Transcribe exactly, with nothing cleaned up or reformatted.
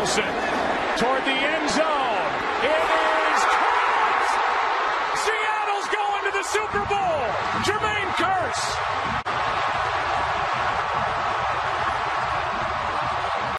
Wilson toward the end zone. It is caught! Seattle's going to the Super Bowl. Jermaine Kearse